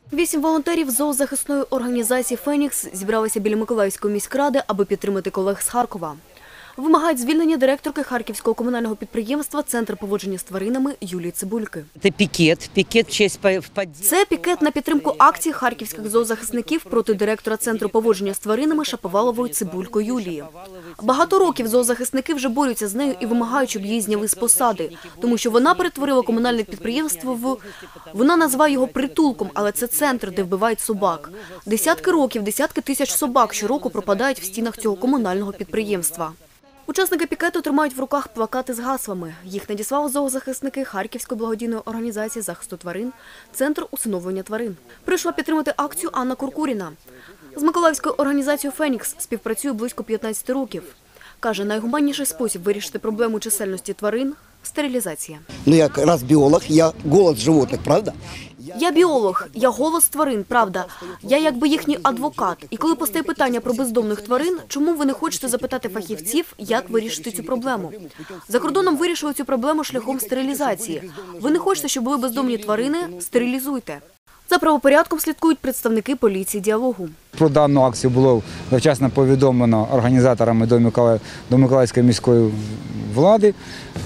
8 волонтерів зоозахисної організації «Фенікс» зібралися біля Миколаївської міськради, аби підтримати колег з Харкова. Вимагають звільнення директорки Харківського комунального підприємства «Центр поводження з тваринами» Юлії Цибульки. Це пікет на підтримку акції харківських зоозахисників проти директора Центру поводження з тваринами Шаповалової Цибулько Юлії. Багато років зоозахисники вже борються з нею і вимагають, щоб її зняли з посади, тому що вона перетворила комунальне підприємство в… Вона називає його притулком, але це центр, де вбивають собак. Десятки років, десятки тисяч собак щороку пропадають в стінах цього комунального підприємства. Учасники пікету тримають в руках плакати з гаслами. Їх надіслали зоозахисники Харківської благодійної організації захисту тварин «Центр усиновлення тварин». Прийшла підтримати акцію Анна Куркуріна. З Миколаївською організацією «Фенікс» співпрацює близько 15 років. Каже, найгуманніший спосіб вирішити проблему чисельності тварин – стерилізація. Як раз біолог, я голос животних, правда? Я біолог, я голос тварин, правда. Я якби їхній адвокат. І коли постає питання про бездомних тварин, чому ви не хочете запитати фахівців, як вирішити цю проблему? За кордоном вирішили цю проблему шляхом стерилізації. Ви не хочете, щоб були бездомні тварини – стерилізуйте. За правопорядком слідкують представники поліції «Діалогу». Про дану акцію було завчасно повідомлено організаторами до Миколаївської міської влади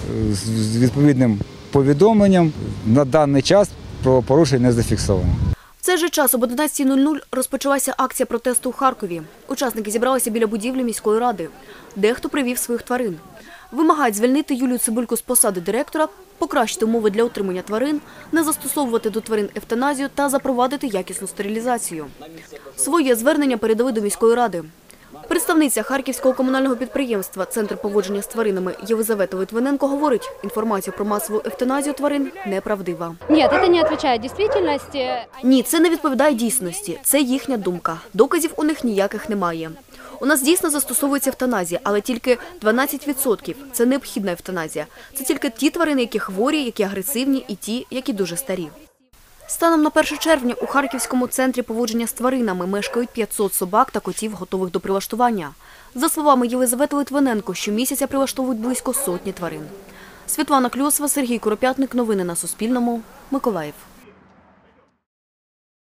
з відповідним повідомленням. На даний час правопорушень не зафіксовано. В цей же час об 11:00 розпочалася акція протесту у Харкові. Учасники зібралися біля будівлі міської ради. Дехто привів своїх тварин. Вимагають звільнити Юлію Цибульку з посади директора, покращити умови для утримання тварин, не застосовувати до тварин евтаназію та запровадити якісну стерилізацію. Своє звернення передали до міської ради. Представниця Харківського комунального підприємства «Центр поводження з тваринами» Єлизавета Литвиненко говорить, інформація про масову евтаназію тварин неправдива. Ні, це не відповідає дійсності. Ні, це не відповідає дійсності. Це їхня думка. Доказів у них ніяких немає. У нас дійсно застосовується евтаназія, але тільки 12%. Це необхідна евтаназія. Це тільки ті тварини, які хворі, які агресивні і ті, які дуже старі. Станом на 1 червня у Харківському центрі поводження з тваринами мешкають 500 собак та котів, готових до прилаштування. За словами Єлизавети Литвиненко, щомісяця прилаштовують близько 100 тварин. Світлана Кльосова, Сергій Куропятник. Новини на Суспільному. Миколаїв.